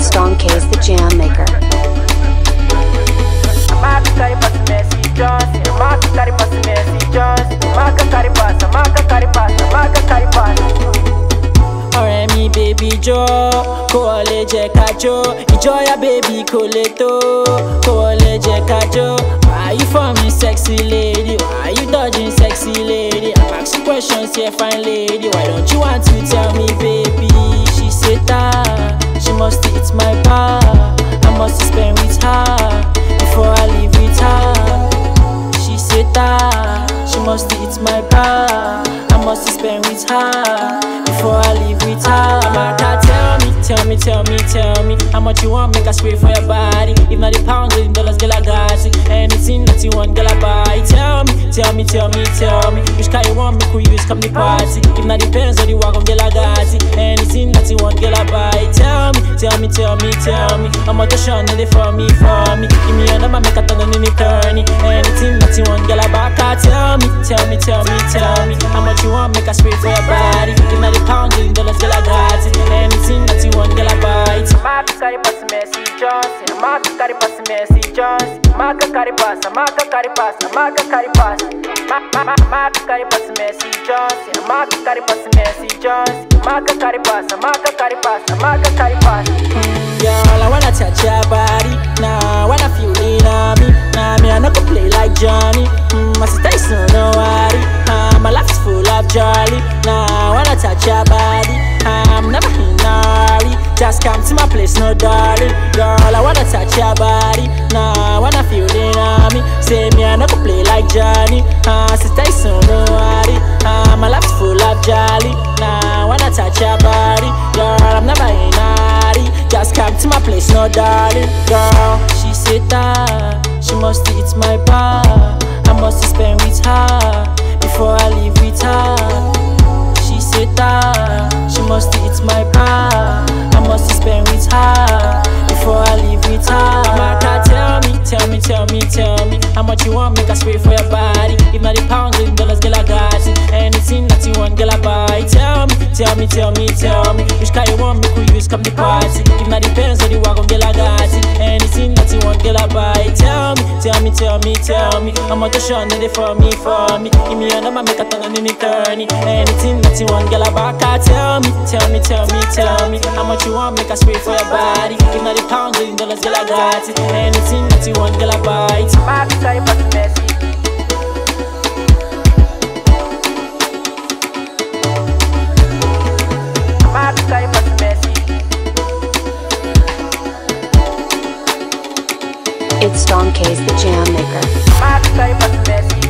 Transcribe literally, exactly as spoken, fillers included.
It's Don K's the Jam Maker. Ọ̀rẹ́ mi baby jọ, kó wọlé jẹ́ ká jó. Ìjọyà baby kò lè tó, kó wọlé jẹ́ ká jó. Why you for me sexy lady? Why you dodging sexy lady? I'm asking questions here fine lady. Why don't you want to tell me baby? She said that she must eat my bar. I must spend with her before I leave with her. She said that she must eat my bar. I must spend with her before I leave with her. Amaka, tell me, tell me, tell me, tell me how much you want, make a spray for your body. If not the pounds, in dollars, girl, I got it. Anything that you want, girl, I buy. Tell me, tell me, tell me, tell me which car you want, make we use, come the party. If not depends on the wagon, girl, I got it. Anything that you want, girl, I buy. Tell me, tell me, tell me, tell me how much you shine it for me, for me. Give me a number, make a turn on in turny. Anything that you want, girl, I buy. Tell me, tell me, tell me, tell me how much you want, make a spray for your body. If not the pounds, in dollars, girl, I got it. Anything that you want, girl, I buy it. Marca cari passa Messi Johnson, marca cari passa Messi Johnson, marca cari passa, marca cari passa, marca cari passa, marca cari passa Messi Johnson, marca cari passa Messi Johnson, marca cari passa, marca cari passa, marca cari passa. Girl, I wanna touch your body, nah, wanna feel it on me, nah, me I not go play like Johnny, mm, my sister is so no worry, uh, my life is full of jolly, nah, wanna touch your body, I'm never in a hurry, just come to my place, no darling, girl, I wanna touch your body, nah, wanna feel it on me, say me I not go play like Johnny, uh, sister is so no worry, uh, my life is full of jolly, nah, wanna touch your body, girl, I'm never in a hurry, just come to my place, no darling, girl. She said that she must eat my bar. I must spend with her before I leave with her. She said that she must eat my bar. I must spend with her before I leave with her. Amaka, tell me, tell me, tell me, tell me how much you want, make a spray for your body. If not the pounds, in dollars, girl, I got it. Anything that you want, girl, I buy. Tell me, tell me, tell me, tell me which car you want, make we use, come the party. If not depends on the wagon, girl, I got it. Anything that you want, girl, I buy. Tell me, tell me, tell me, tell me how much you shine it for me, for me. Give me a number, make a turn on in the turny. Anything that you want, girl, I buy. Tell me, tell me, tell me, tell me how much you want, make a spray for your body. If not the pounds, in dollars, girl, I got it. Anything that you want, girl, I buy. Marca cari passa Messi. Marca cari passa Messi. It's Don K's the Jam Maker. Marca cari passa Messi.